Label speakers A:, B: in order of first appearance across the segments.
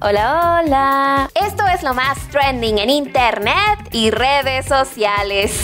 A: Hola, hola. Esto es lo más trending en internet y redes sociales.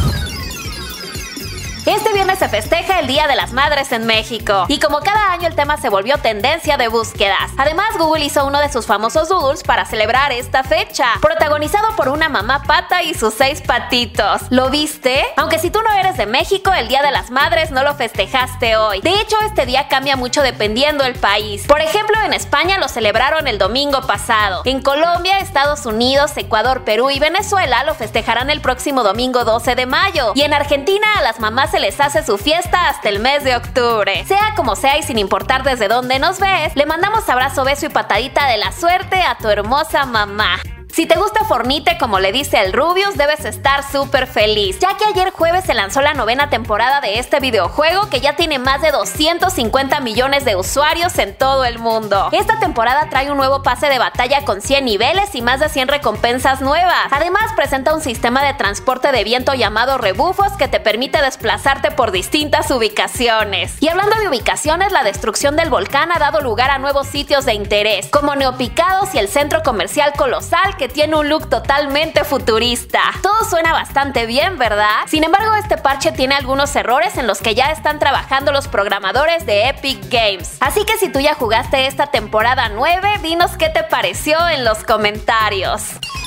A: Este viernes se festeja el Día de las Madres en México, y como cada año el tema se volvió tendencia de búsquedas. Además, Google hizo uno de sus famosos doodles para celebrar esta fecha, protagonizado por una mamá pata y sus 6 patitos. ¿Lo viste? Aunque si tú no eres de México, el Día de las Madres no lo festejaste hoy. De hecho, este día cambia mucho dependiendo del país. Por ejemplo, en España lo celebraron el domingo pasado. En Colombia, Estados Unidos, Ecuador, Perú y Venezuela lo festejarán el próximo domingo 12 de mayo. Y en Argentina, a las mamás se les hace su fiesta hasta el mes de octubre. Sea como sea y sin importar desde dónde nos ves, le mandamos abrazo, beso y patadita de la suerte a tu hermosa mamá. Si te gusta Fornite, como le dice el Rubius, debes estar súper feliz, ya que ayer jueves se lanzó la 9ª temporada de este videojuego que ya tiene más de 250 millones de usuarios en todo el mundo. Esta temporada trae un nuevo pase de batalla con 100 niveles y más de 100 recompensas nuevas. Además, presenta un sistema de transporte de viento llamado rebufos que te permite desplazarte por distintas ubicaciones. Y hablando de ubicaciones, la destrucción del volcán ha dado lugar a nuevos sitios de interés, como Neopicados y el centro comercial Colosal, que tiene un look totalmente futurista. Todo suena bastante bien, ¿verdad? Sin embargo, este parche tiene algunos errores en los que ya están trabajando los programadores de Epic Games. Así que si tú ya jugaste esta temporada 9, dinos qué te pareció en los comentarios.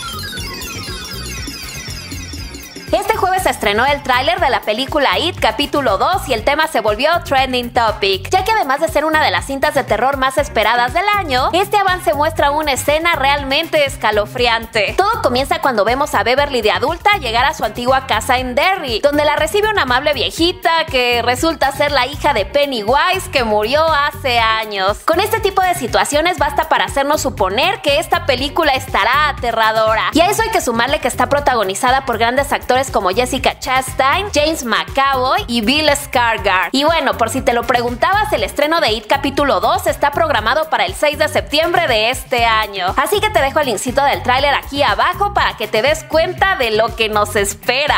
A: Este jueves se estrenó el tráiler de la película It capítulo 2 y el tema se volvió trending topic, ya que además de ser una de las cintas de terror más esperadas del año, este avance muestra una escena realmente escalofriante. Todo comienza cuando vemos a Beverly de adulta llegar a su antigua casa en Derry, donde la recibe una amable viejita que resulta ser la hija de Pennywise que murió hace años. Con este tipo de situaciones basta para hacernos suponer que esta película estará aterradora, y a eso hay que sumarle que está protagonizada por grandes actores como Jessica Chastain, James McAvoy y Bill Skarsgård. Y bueno, por si te lo preguntabas, el estreno de It capítulo 2 está programado para el 6 de septiembre de este año. Así que te dejo el linkcito del tráiler aquí abajo para que te des cuenta de lo que nos espera.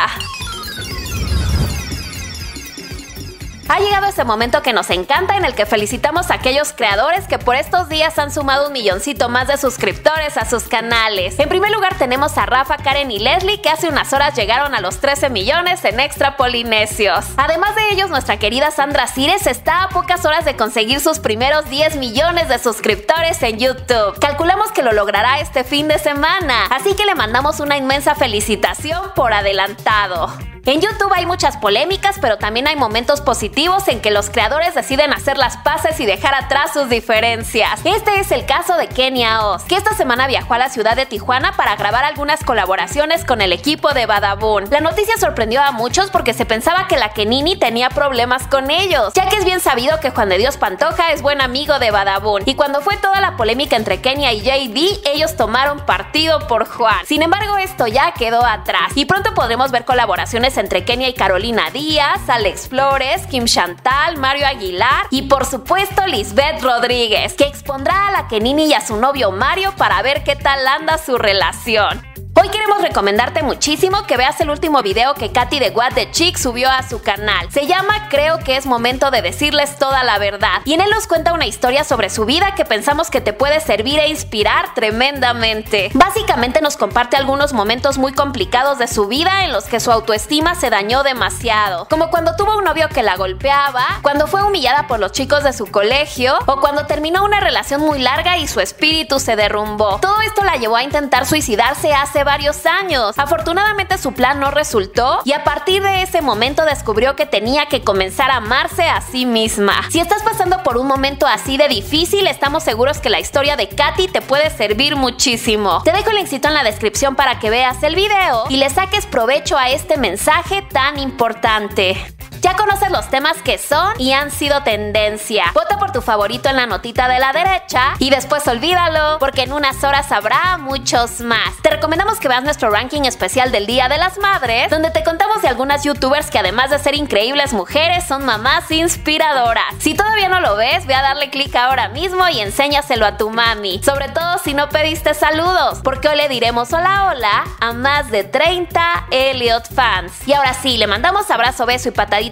A: Ha llegado ese momento que nos encanta, en el que felicitamos a aquellos creadores que por estos días han sumado 1 milloncito más de suscriptores a sus canales. En primer lugar tenemos a Rafa, Karen y Leslie, que hace unas horas llegaron a los 13 millones en Extra Polinesios. Además de ellos, nuestra querida Sandra Cires está a pocas horas de conseguir sus primeros 10 millones de suscriptores en YouTube. Calculamos que lo logrará este fin de semana, así que le mandamos una inmensa felicitación por adelantado. En YouTube hay muchas polémicas, pero también hay momentos positivos en que los creadores deciden hacer las paces y dejar atrás sus diferencias. Este es el caso de Kenia Oz, que esta semana viajó a la ciudad de Tijuana para grabar algunas colaboraciones con el equipo de Badabun. La noticia sorprendió a muchos porque se pensaba que la Kenini tenía problemas con ellos, ya que es bien sabido que Juan de Dios Pantoja es buen amigo de Badabun, y cuando fue toda la polémica entre Kenia y JD, ellos tomaron partido por Juan. Sin embargo, esto ya quedó atrás, y pronto podremos ver colaboraciones entre Kenia y Carolina Díaz, Alex Flores, Kim Chantal, Mario Aguilar y por supuesto Lisbeth Rodríguez, que expondrá a la Kenini y a su novio Mario para ver qué tal anda su relación. Hoy queremos recomendarte muchísimo que veas el último video que Katy de What the Chick subió a su canal. Se llama Creo que es momento de decirles toda la verdad, y en él nos cuenta una historia sobre su vida que pensamos que te puede servir e inspirar tremendamente. Básicamente nos comparte algunos momentos muy complicados de su vida en los que su autoestima se dañó demasiado, como cuando tuvo un novio que la golpeaba, cuando fue humillada por los chicos de su colegio o cuando terminó una relación muy larga y su espíritu se derrumbó. Todo esto la llevó a intentar suicidarse hace varios años. Afortunadamente su plan no resultó, y a partir de ese momento descubrió que tenía que comenzar a amarse a sí misma. Si estás pasando por un momento así de difícil, estamos seguros que la historia de Katy te puede servir muchísimo. Te dejo el linkcito en la descripción para que veas el video y le saques provecho a este mensaje tan importante. Ya conoces los temas que son y han sido tendencia. Vota por tu favorito en la notita de la derecha y después olvídalo, porque en unas horas habrá muchos más. Te recomendamos que veas nuestro ranking especial del Día de las Madres, donde te contamos de algunas youtubers que además de ser increíbles mujeres, son mamás inspiradoras. Si todavía no lo ves, ve a darle clic ahora mismo y enséñaselo a tu mami. Sobre todo si no pediste saludos, porque hoy le diremos hola hola a más de 30 Elliot fans. Y ahora sí, le mandamos abrazo, beso y patadita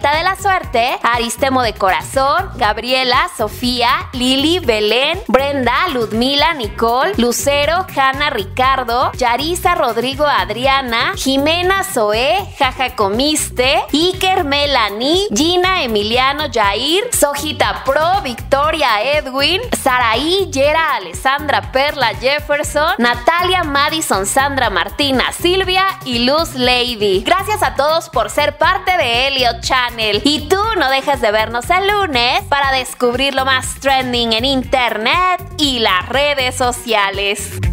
A: ruleta de la suerte: Aristemo de Corazón, Gabriela, Sofía, Lili, Belén, Brenda, Ludmila, Nicole, Lucero, Hanna, Ricardo, Yarisa, Rodrigo, Adriana, Jimena, Zoé, Jaja Comiste, Iker, Melanie, Gina, Emiliano, Jair, Sojita Pro, Victoria, Edwin, Saraí, Yera, Alessandra, Perla, Jefferson, Natalia, Madison, Sandra, Martina, Silvia y Luz Lady. Gracias a todos por ser parte de Elliot Channel. Y tú no dejes de vernos el lunes para descubrir lo más trending en internet y las redes sociales.